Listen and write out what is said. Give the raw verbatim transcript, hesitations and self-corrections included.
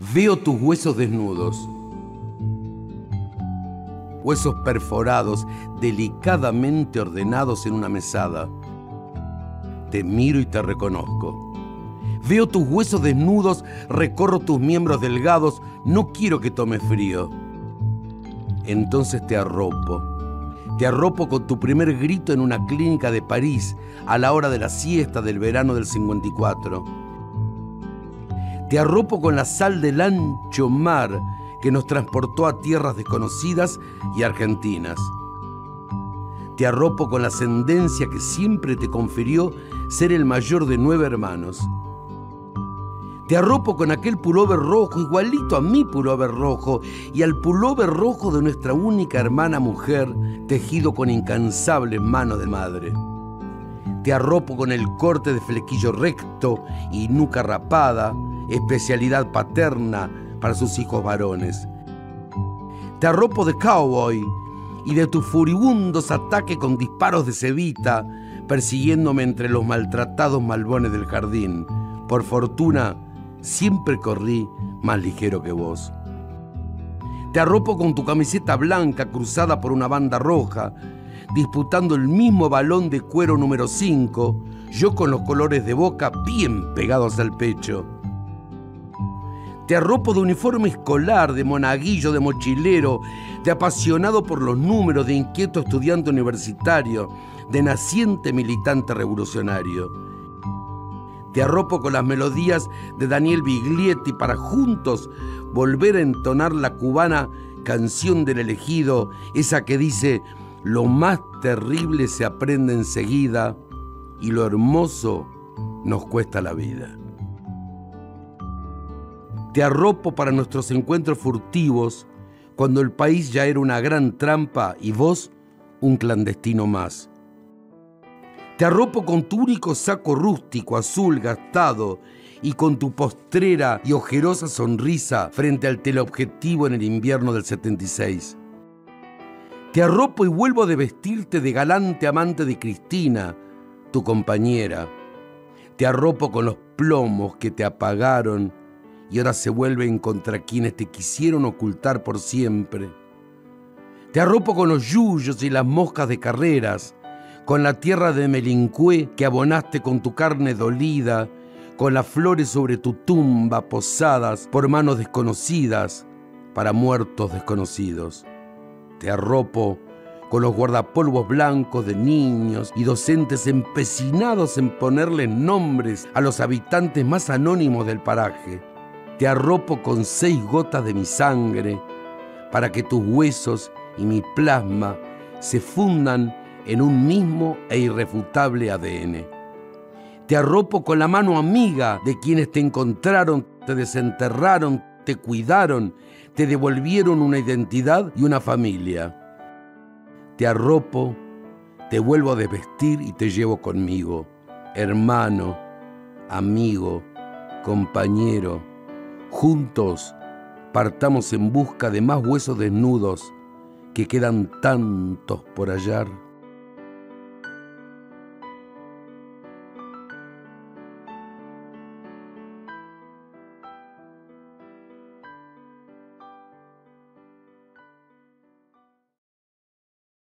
Veo tus huesos desnudos, huesos perforados, delicadamente ordenados en una mesada. Te miro y te reconozco. Veo tus huesos desnudos, recorro tus miembros delgados, no quiero que tomes frío. Entonces te arropo. Te arropo con tu primer grito en una clínica de París a la hora de la siesta del verano del cincuenta y cuatro. Te arropo con la sal del ancho mar que nos transportó a tierras desconocidas y argentinas. Te arropo con la ascendencia que siempre te confirió ser el mayor de nueve hermanos. Te arropo con aquel pullover rojo, igualito a mi pullover rojo y al pullover rojo de nuestra única hermana mujer, tejido con incansables manos de madre. Te arropo con el corte de flequillo recto y nuca rapada, especialidad paterna para sus hijos varones. Te arropo de cowboy y de tus furibundos ataques con disparos de cebita, persiguiéndome entre los maltratados malbones del jardín. Por fortuna, siempre corrí más ligero que vos. Te arropo con tu camiseta blanca cruzada por una banda roja, disputando el mismo balón de cuero número cinco, yo con los colores de Boca bien pegados al pecho. Te arropo de uniforme escolar, de monaguillo, de mochilero, de apasionado por los números, de inquieto estudiante universitario, de naciente militante revolucionario. Te arropo con las melodías de Daniel Biglietti para juntos volver a entonar la cubana Canción del Elegido, esa que dice: lo más terrible se aprende enseguida y lo hermoso nos cuesta la vida. Te arropo para nuestros encuentros furtivos, cuando el país ya era una gran trampa y vos un clandestino más. Te arropo con tu único saco rústico, azul, gastado, y con tu postrera y ojerosa sonrisa frente al teleobjetivo en el invierno del setenta y seis. Te arropo y vuelvo a vestirte de galante amante de Cristina, tu compañera. Te arropo con los plomos que te apagaron y ahora se vuelven contra quienes te quisieron ocultar por siempre. Te arropo con los yuyos y las moscas de carreras, con la tierra de Melincué que abonaste con tu carne dolida, con las flores sobre tu tumba posadas por manos desconocidas para muertos desconocidos. Te arropo con los guardapolvos blancos de niños y docentes empecinados en ponerles nombres a los habitantes más anónimos del paraje. Te arropo con seis gotas de mi sangre para que tus huesos y mi plasma se fundan en un mismo e irrefutable A D N. Te arropo con la mano amiga de quienes te encontraron, te desenterraron, te cuidaron, te devolvieron una identidad y una familia. Te arropo, te vuelvo a desvestir y te llevo conmigo, hermano, amigo, compañero. Juntos partamos en busca de más huesos desnudos que quedan tantos por hallar.